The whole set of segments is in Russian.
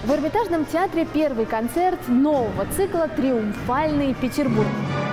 В Эрмитажном театре первый концерт нового цикла «Триумфальный Петербург».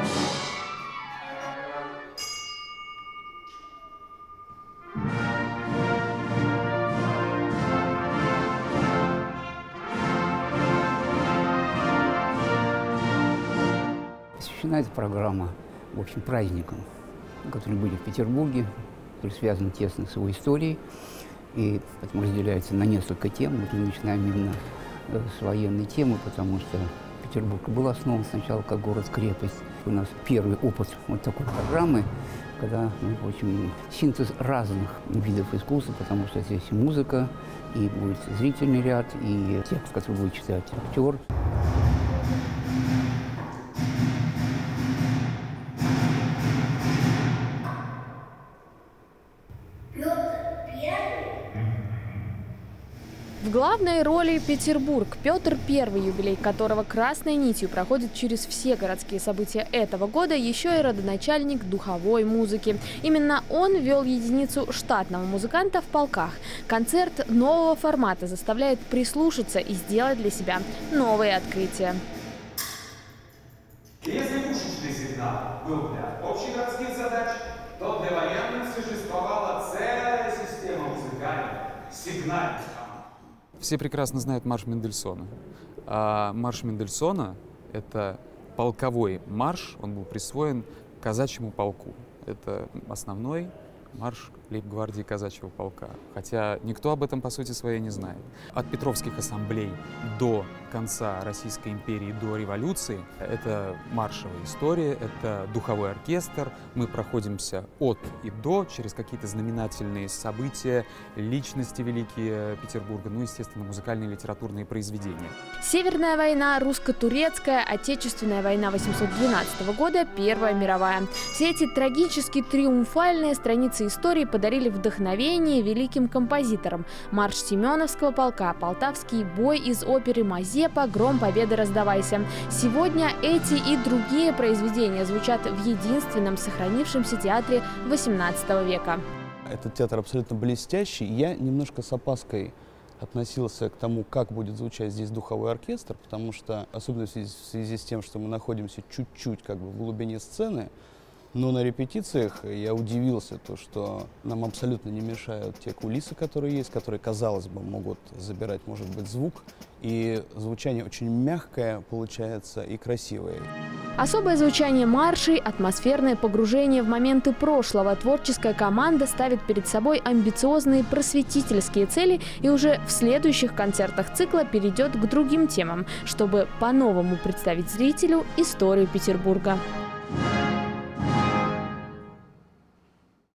Освещена эта программа, в общем, праздником, которые были в Петербурге, которые связаны тесно с его историей, и поэтому разделяется на несколько тем. Мы начинаем именно с военной темы, потому что Петербург был основан сначала как город-крепость. У нас первый опыт вот такой программы, когда, в общем, синтез разных видов искусства, потому что здесь и музыка, и будет зрительный ряд, и текст, который будет читать актер. В главной роли Петербург. Петр I, юбилей которого красной нитью проходит через все городские события этого года, еще и родоначальник духовой музыки. Именно он вел единицу штатного музыканта в полках. Концерт нового формата заставляет прислушаться и сделать для себя новые открытия. Если пушечный сигнал был для общегородских задач, то для военных существовала целая система музыкальных сигнальных. Все прекрасно знают марш Мендельсона. А марш Мендельсона — это полковой марш, он был присвоен казачьему полку. Это основной марш лейб-гвардии казачьего полка. Хотя никто об этом, по сути своей, не знает. От Петровских ассамблей до конца Российской империи, до революции — это маршевая история, это духовой оркестр. Мы проходимся от и до, через какие-то знаменательные события, личности великие Петербурга, ну, естественно, музыкальные и литературные произведения. Северная война, русско-турецкая, Отечественная война 812 года, Первая мировая. Все эти трагически триумфальные страницы истории подарили вдохновение великим композиторам. Марш Семеновского полка, Полтавский бой из оперы Мазепа, Гром победы раздавайся. Сегодня эти и другие произведения звучат в единственном сохранившемся театре XVIII века. Этот театр абсолютно блестящий. Я немножко с опаской относился к тому, как будет звучать здесь духовой оркестр, потому что, особенно в связи с тем, что мы находимся чуть-чуть как бы в глубине сцены, но на репетициях я удивился, что нам абсолютно не мешают те кулисы, которые есть, которые, казалось бы, могут забирать, может быть, звук. И звучание очень мягкое получается и красивое. Особое звучание маршей, атмосферное погружение в моменты прошлого. Творческая команда ставит перед собой амбициозные просветительские цели и уже в следующих концертах цикла перейдет к другим темам, чтобы по-новому представить зрителю историю Петербурга.